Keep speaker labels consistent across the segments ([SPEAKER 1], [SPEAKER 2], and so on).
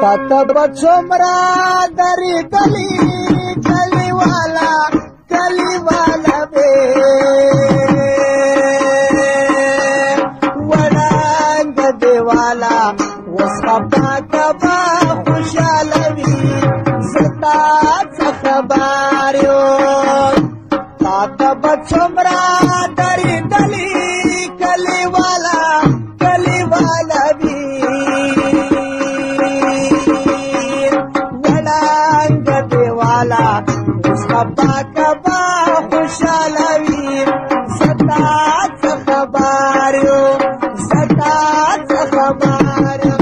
[SPEAKER 1] تب څومره درېدلي کلیواله کلیواله وې وړانګ دیواله اوس خپه کبه خوشحاله وي زه تا څه خبر یم تا تب څومره درېدلي کلیواله کلیواله وي خبا کبا خوشحاله وي زتا څه خبر یم زتا څه خبر یم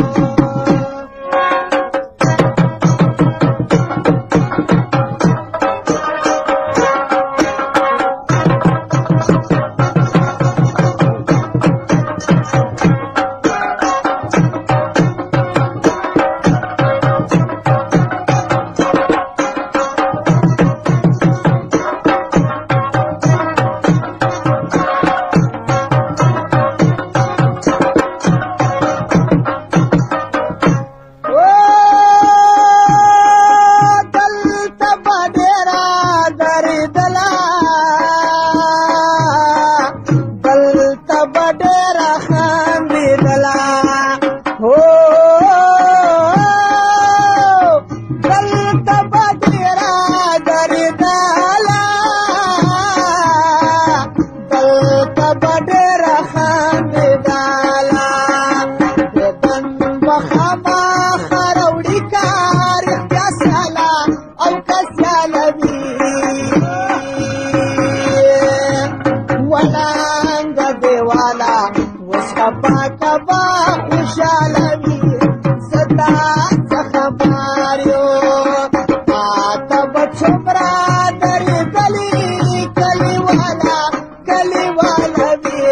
[SPEAKER 1] خبا کبا خوشحاله وي زتا څه خبر یم تا به څومره درېدلي کلیواله کلیواله وي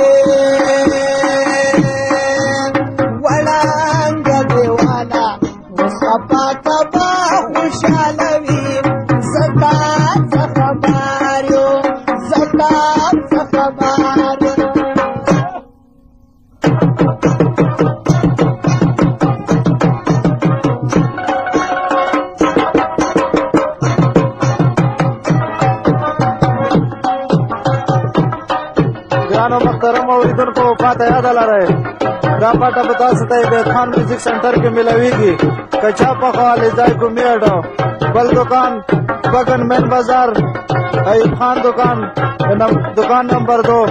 [SPEAKER 1] وړانګ دیواله اوس خبا کبا خوشحاله وي زتا څه خبر یم زتا څه خبر یم
[SPEAKER 2] ګرانو محترم اوریدونکو پاته یاد لرئ دا پاټه به تاسو ته عبید خان میوزیک سنټر کې ملويږي که چا په خالي ځای کو میډو بل دکان بغن مین بازار ایوب خان دکان نمبر 2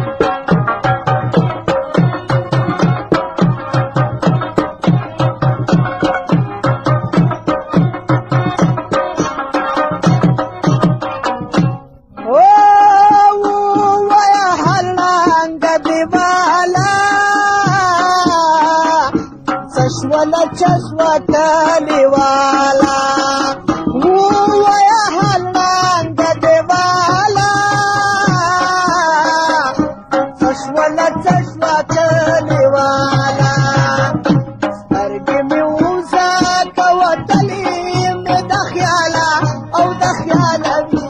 [SPEAKER 1] ولا چشوه کلیواله ووایه هلنګ دیواله چشوله چشوه کلیواله سترګې مې وزه کوتلې مې د خیاله او د خیاله وي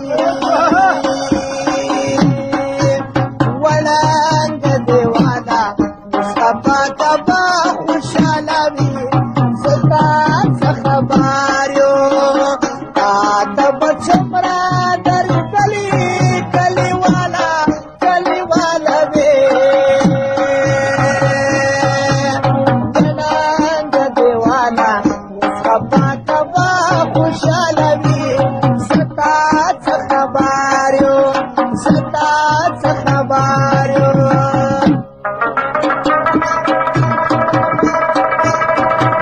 [SPEAKER 1] وړانګ دیواله اوس خبا کبا خوشحاله وي زتا څه خبر یم تا به څومره درېدلي کلیواله کلیواله وې وړانګ دیواله اوس خبا کبا خوشحاله وي زتا څه خبر یم زتا څه خبر یم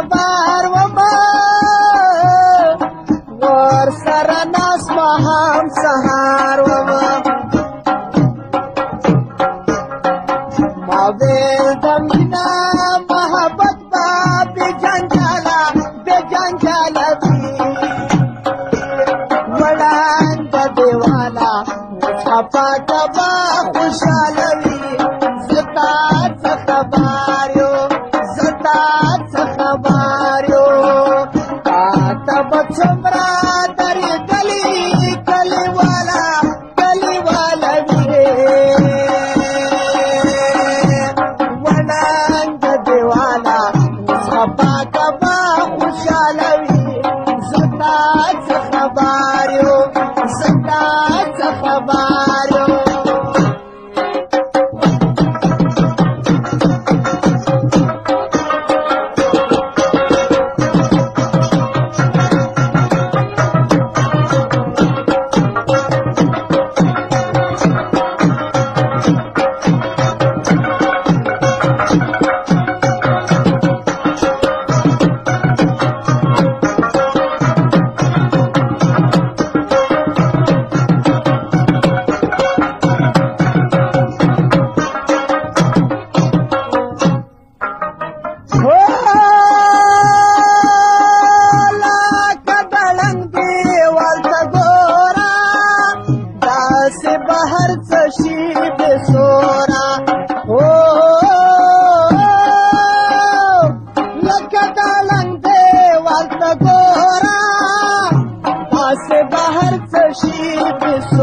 [SPEAKER 1] خبر وما ور سره ناس ما هم سهار وما ما ویل د مینا محبت با بے جنجالا وی وړاند دیوانا خپا کبا خوشاله وی زتا څه خبر یو تا بچمرا درې کلی والا وی وړاند دیوانا خپا کبا خوشاله وی زتا څه خبر یو بهر څه شي